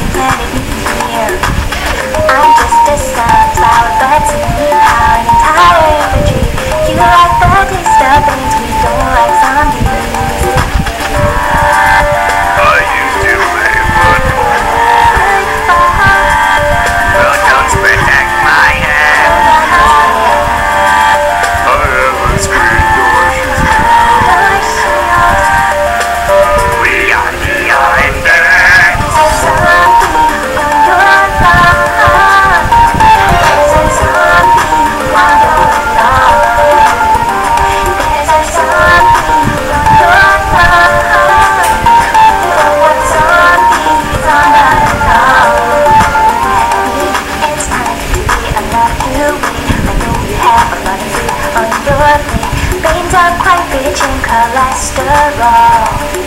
planet here. I'm just a sunflower, but to me our entire imagery. You like the taste of things, we don't like zombies. I used to play football. Well, don't protect my head. I have a screen door. We are the Islanders. Veins are quite rich in cholesterol.